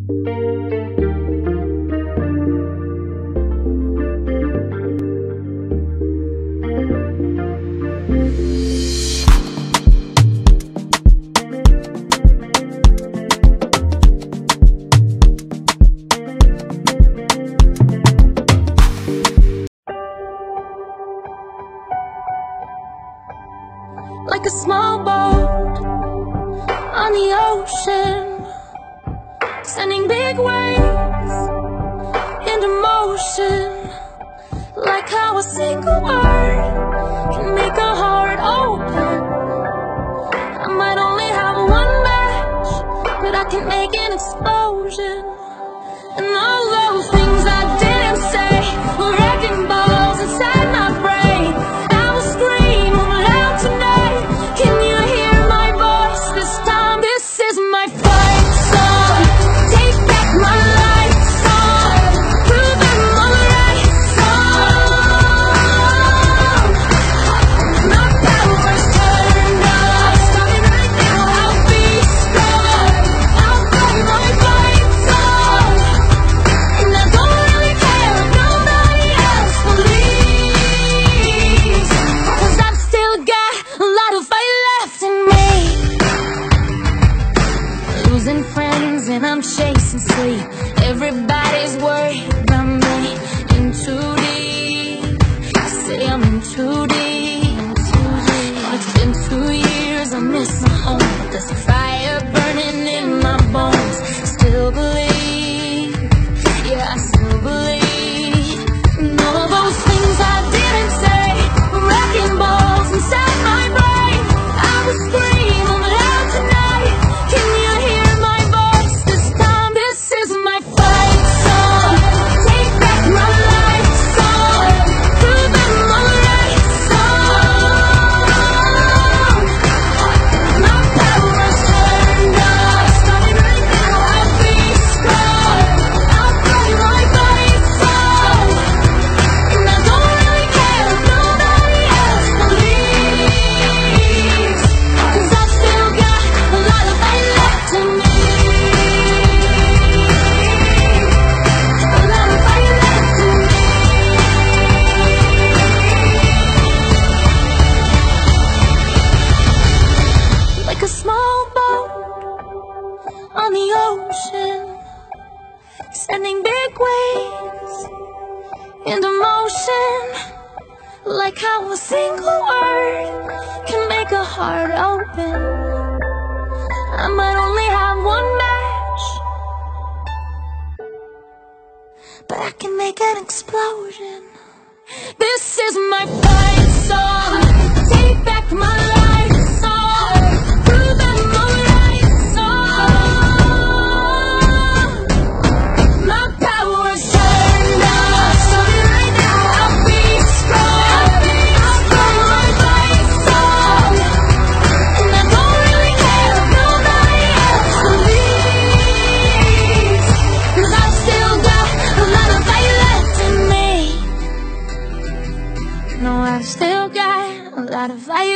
Like a small boat on the ocean, sending big waves into motion. Like how a single word can make a heart open. I might only have one match, but I can make an explosion. And all those things I didn't say were wrecking balls inside my brain. I will scream loud tonight. Can you hear my voice this time? This is my fight song. Take back my life song. Prove them all right song. My power's turned on. Stop me right now, I'll be strong. I'll play my fight song. And I don't really care if nobody else believes, 'cause I've still got a lot of fight left in me. Losing friends and I'm chasing sleep. Everybody's worried about me. In too deep, I say I'm in too deep. It's been 2 years, I miss my home, but there's a fire burning in my bones. Still believe, yeah, I still believe. And all of those things I didn't say were wrecking balls inside my brain. I will scream loud tonight. Can you hear my voice this time? This is my fight song. Take back my life song. Prove them all right song. My power's turned on. Stop me right now, I'll be strong. I'll play my fight song. And I don't really care if nobody else believes, 'cause I've still got a lot of fight left in me. A lot of fight left in me. Like a small boat on the ocean, sending big waves into motion. Like how a single word can make a heart open. I might only have one match, but I can make an explosion. This is my fight song. Take back my life song. Prove them all right song. My power's turned on. Stop me right now, I'll be strong. I'll play my fight song. And I don't really care if nobody else believes, 'cause I've still got a lot of fight left in me. No, I've still got a lot of fight